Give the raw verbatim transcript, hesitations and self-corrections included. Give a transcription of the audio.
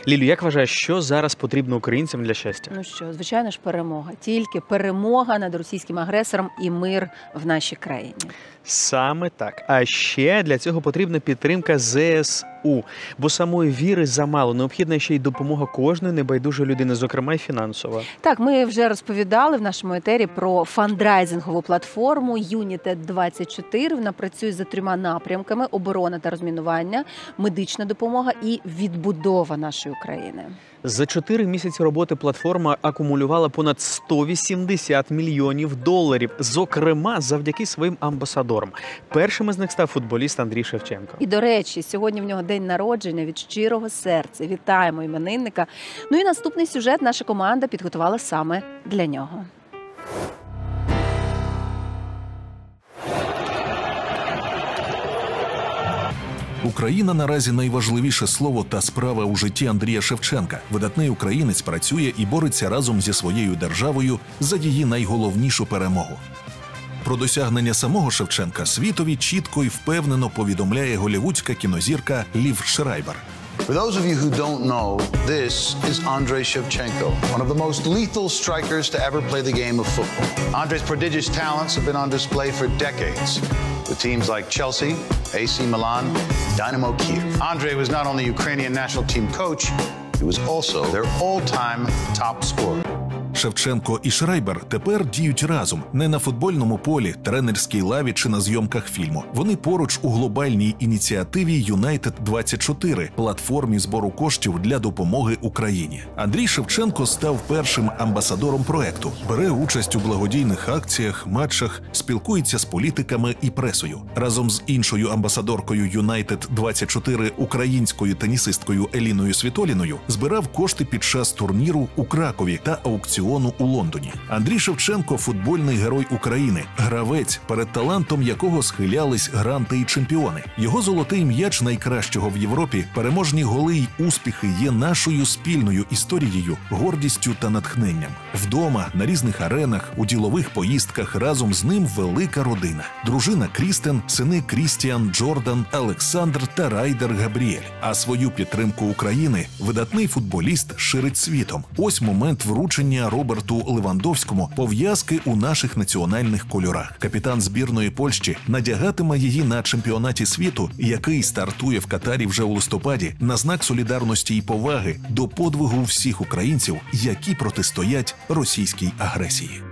Лілю, як вважаєш, що зараз потрібно українцям для щастя? Ну що, звичайно ж, перемога. Тільки перемога над російським агресором і мир в нашій країні. Саме так. А ще для цього потрібна підтримка зе ес у. Бо самої віри замало. Необхідна ще й допомога кожної небайдужої людини, зокрема й фінансова. Так, ми вже розповідали в нашому етері про фандрайзингову платформу Юнітед двадцять чотири. Вона працює за трьома напрямками: оборона та розмінування, медична допомога і відбудова нашої України. За чотири місяці роботи платформа акумулювала понад сто вісімдесят мільйонів доларів, зокрема завдяки своїм амбасадорам. Першим із них став футболіст Андрій Шевченко. І, до речі, сьогодні в нього день народження. Від щирого серця вітаємо іменинника. Ну і наступний сюжет наша команда підготувала саме для нього. Україна наразі найважливіше слово та справа у житті Андрія Шевченка. Видатний українець працює і бореться разом зі своєю державою за її найголовнішу перемогу. Про досягнення самого Шевченка світові чітко і впевнено повідомляє голлівудська кінозірка Лів Шрайбер. For those of you who don't know, this is Andrei Shevchenko, one of the most lethal strikers to ever play the game of football. Andrei's prodigious talents have been on display for decades with teams like Chelsea, A C Milan, Dynamo Kyiv. Andrei was not only Ukrainian national team coach, he was also their all-time top scorer. Шевченко і Шрайбер тепер діють разом. Не на футбольному полі, тренерській лаві чи на зйомках фільму. Вони поруч у глобальній ініціативі Юнайтед двадцять чотири – платформі збору коштів для допомоги Україні. Андрій Шевченко став першим амбасадором проекту. Бере участь у благодійних акціях, матчах, спілкується з політиками і пресою. Разом з іншою амбасадоркою Юнайтед двадцять чотири, українською тенісисткою Еліною Світоліною, збирав кошти під час турніру у Кракові та аукціону у Лондоні. Андрій Шевченко – футбольний герой України, гравець, перед талантом якого схилялись гранти і чемпіони. Його золотий м'яч найкращого в Європі, переможні голи й успіхи є нашою спільною історією, гордістю та натхненням. Вдома, на різних аренах, у ділових поїздках разом з ним велика родина. Дружина Крістен, сини Крістіан, Джордан, Олександр та Райдер Габріель. А свою підтримку України видатний футболіст ширить світом. Ось момент вручення Роберту Левандовському пов'язки у наших національних кольорах. Капітан збірної Польщі надягатиме її на чемпіонаті світу, який стартує в Катарі вже у листопаді, на знак солідарності і поваги до подвигу всіх українців, які протистоять російській агресії.